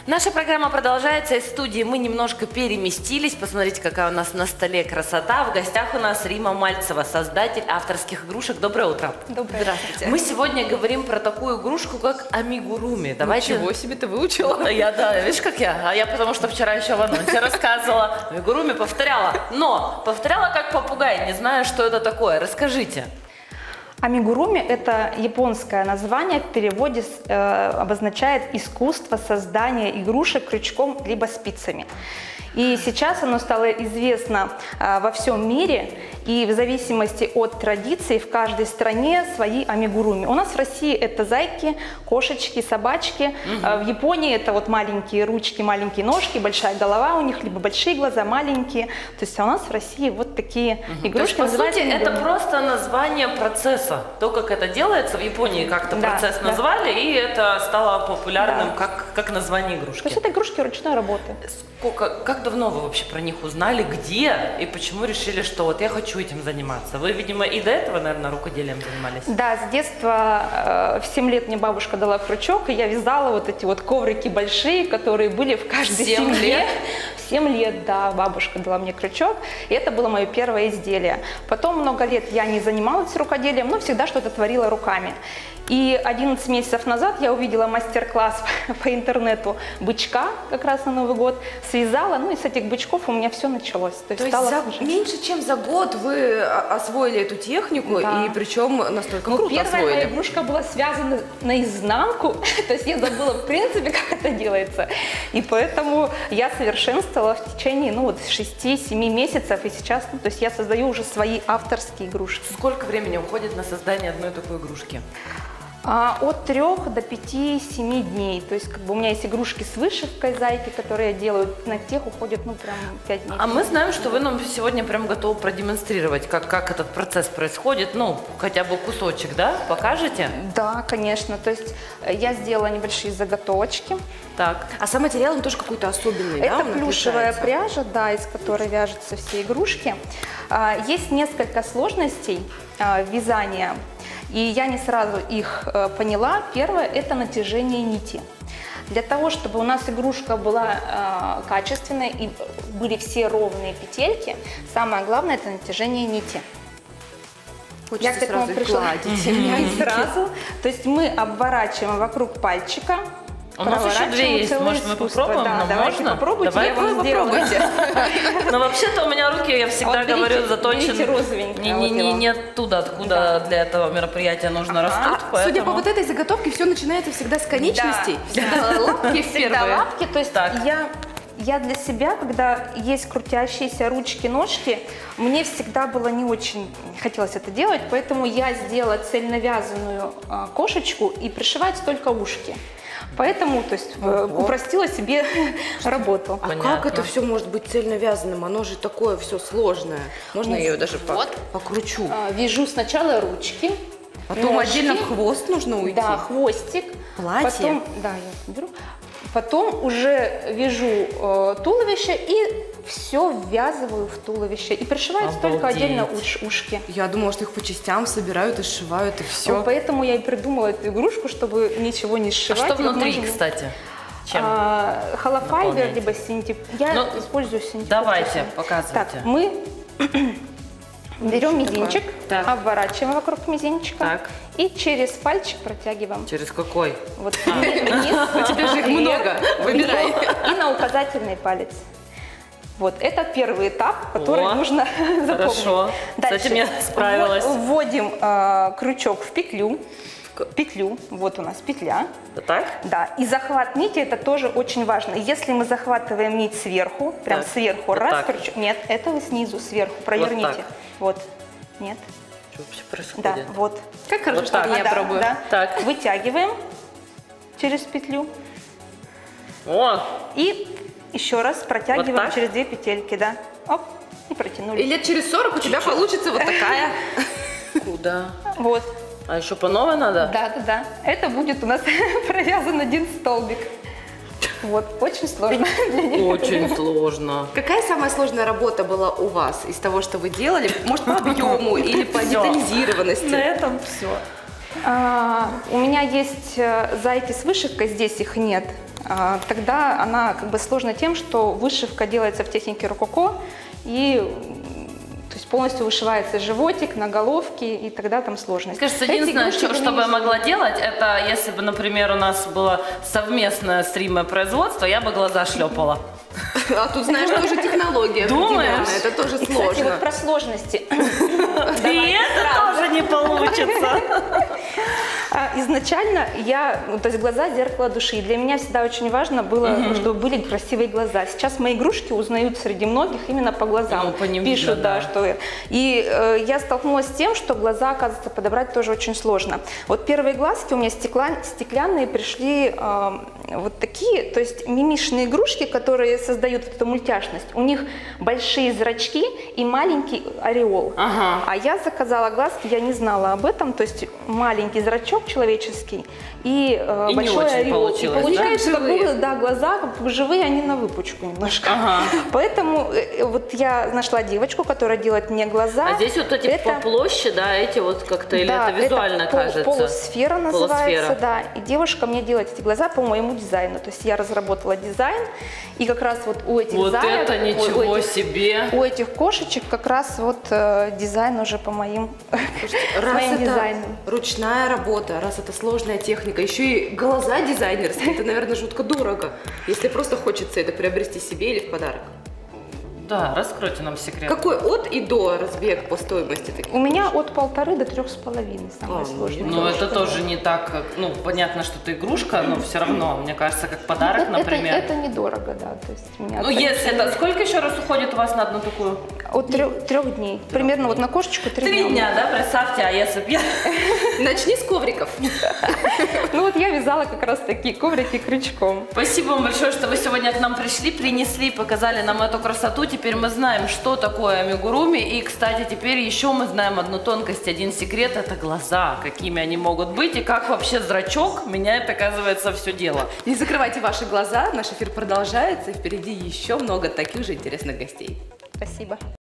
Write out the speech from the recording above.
Наша программа продолжается. Из студии мы немножко переместились. Посмотрите, какая у нас на столе красота. В гостях у нас Рима Мальцева, создатель авторских игрушек. Доброе утро. Доброе. Здравствуйте. Мы сегодня говорим про такую игрушку, как амигуруми. Давайте... Ничего себе, ты выучила. Да, видишь, как я? А я потому что вчера еще в анонсе рассказывала. Амигуруми повторяла. Но повторяла как попугай, не знаю, что это такое. Расскажите. Амигуруми – это японское название, в переводе обозначает искусство создания игрушек крючком либо спицами. И сейчас оно стало известно во всем мире, и в зависимости от традиций в каждой стране свои амигуруми. У нас в России это зайки, кошечки, собачки. В Японии это вот маленькие ручки, маленькие ножки, большая голова у них, либо большие глаза, маленькие. То есть у нас в России вот такие игрушки. То есть, по сути, это просто название процесса. То, как это делается, в Японии как-то процесс назвали, и это стало популярным как название игрушки. То есть это игрушки ручной работы. Как давно вы вообще про них узнали, где и почему решили, что вот я хочу этим заниматься? Вы, видимо, и до этого, наверное, рукоделием занимались? Да, с детства в 7 лет мне бабушка дала крючок, и я вязала вот эти вот коврики большие, которые были в каждой семье. 7 лет? В 7 лет, да, бабушка дала мне крючок, и это было мое первое изделие. Потом много лет я не занималась рукоделием, но всегда что-то творила руками. И 11 месяцев назад я увидела мастер-класс по интернету бычка, как раз на Новый год, связала, ну и с этих бычков у меня все началось. То есть меньше чем за год вы освоили эту технику, да. И причем настолько круто первая освоили. моя игрушка была связана наизнанку, то есть я забыла в принципе, как это делается. И поэтому я совершенствовала в течение 6-7 месяцев, и сейчас то есть я создаю уже свои авторские игрушки. Сколько времени уходит на создание одной такой игрушки? От 3 до 5-7 дней. То есть у меня есть игрушки с вышивкой зайки, которые я делаю, на тех уходит прям 5 дней. А мы знаем, что вы нам сегодня прям готовы продемонстрировать, как этот процесс происходит, хотя бы кусочек, да? Покажете? Да, конечно. То есть я сделала небольшие заготовочки. Так. А сам материал он тоже какой-то особенный, Это да? плюшевая пряжа, да, из которой вяжутся все игрушки. Есть несколько сложностей вязания. И я не сразу их поняла. Первое – это натяжение нити. Для того, чтобы у нас игрушка была качественной и были все ровные петельки, самое главное – это натяжение нити. Хочется я к этому пришла сразу. То есть мы обворачиваем вокруг пальчика. У нас еще 2 есть, может мы попробуем? Да, давайте попробуйте, Давай я вам сделаю. Но вообще-то у меня руки, я всегда говорю, заточены не оттуда, откуда для этого мероприятия нужно растут. Судя по вот этой заготовке, все начинается всегда с конечностей. Всегда лапки Всегда первые. лапки, то есть я для себя, когда есть крутящиеся ручки-ножки, мне всегда было не очень хотелось это делать, поэтому я сделала цельновязанную кошечку и пришивать только ушки. Поэтому, то есть, упростила себе работу. А как это все может быть цельновязанным? Оно же такое все сложное. Можно я ее даже покручу? Вяжу сначала ручки. Потом ножки. отдельно в хвост нужно уйти? Да, хвостик. Платье? Потом, да, я беру. Потом уже вяжу туловище и все ввязываю в туловище. И пришиваются только отдельно ушки. Я думала, что их по частям собирают и сшивают, и все. Вот поэтому я и придумала эту игрушку, чтобы ничего не сшивать. А что внутри, кстати? Чем? Холофайбер, либо синтеп. Я использую синтеп. Давайте, показывайте. Так, мы берем мизинчик, обворачиваем вокруг мизинчика и через пальчик протягиваем. Через какой? Вот вниз. У тебя же их много, выбирай. И на указательный палец. Вот, это первый этап, который нужно запомнить. Хорошо, с этим я справилась. Вводим крючок в петлю, вот у нас петля. Так? Да, и захват нити это тоже очень важно. Если мы захватываем нить сверху, прям сверху, раз, крючок, нет, это вы снизу, сверху, проверните. Вот, нет. Что вообще происходит? Да, вот. Как хорошо, что я пробую. Да. Так. Вытягиваем через петлю. О! И еще раз протягиваем через 2 петельки, да. Оп, и протянули. И лет через 40 у тебя получится вот такая. Куда? Вот. А еще по новой надо? Да. Это будет у нас провязан 1 столбик. Вот, очень сложно для них. Очень сложно. Какая самая сложная работа была у вас из того, что вы делали? Может, по объему или по детализированности? На этом все. У меня есть зайки с вышивкой, здесь их нет. тогда она как бы сложна тем, что вышивка делается в технике рококо, и то есть полностью вышивается животик на головке, и тогда там сложность. Кажется, единственное, что бы я могла делать, это если бы, например, у нас было совместное стримное производство, я бы глаза шлепала. А тут, знаешь, тоже технология. Думаешь? Это тоже И, сложно. кстати, вот про сложности. И это тоже не получится. Изначально то есть глаза – зеркало души. И для меня всегда очень важно было, чтобы были красивые глаза. Сейчас мои игрушки узнают среди многих именно по глазам. Ну, по ним пишут, видно, да, да. что... И я столкнулась с тем, что глаза, оказывается, подобрать тоже очень сложно. Вот первые глазки у меня стеклянные пришли вот такие, то есть мимишные игрушки, которые создают эту мультяшность. У них большие зрачки и маленький ореол. Ага. А я заказала глазки, я не знала об этом, то есть маленький зрачок человеческий и большой очень ореол. получилось, и получается, да? как будто, да, глаза как бы живые, они на выпучку немножко. Ага. Поэтому вот я нашла девочку, которая делает мне глаза. А здесь вот эти по площади, да, эти вот как-то, или Да, это визуально кажется? Полусфера называется, Полусфера. да. И девушка мне делает эти глаза по моему дизайну. То есть я разработала дизайн, и как раз вот у этих Вот заек, это ничего себе! у этих кошечек как раз вот дизайн уже по моим Раз моим это дизайном. ручная работа, раз это сложная техника, еще и глаза дизайнерские, это, наверное, жутко дорого, если просто хочется это приобрести себе или в подарок. Да, раскройте нам секрет. Какой от и до разбег по стоимости таких? У меня от 1,5 до 3,5 самое сложное. Ну, это тоже не так, ну, понятно, что это игрушка, но все равно, мне кажется, как подарок, Это например. это недорого, да. То есть у меня Ну, если это... Сколько еще раз уходит у вас на одну такую? от 3 дней. Примерно вот на кошечку 3 3 дня, да, представьте, а если бы я... Начни с ковриков. Ну вот я вязала как раз такие коврики крючком. Спасибо вам большое, что вы сегодня к нам пришли, принесли, показали нам эту красоту. Теперь мы знаем, что такое амигуруми. И, кстати, теперь еще мы знаем одну тонкость, один секрет – это глаза, какими они могут быть, и как вообще зрачок меняет, оказывается, все дело. Не закрывайте ваши глаза, наш эфир продолжается, и впереди еще много таких же интересных гостей. Спасибо.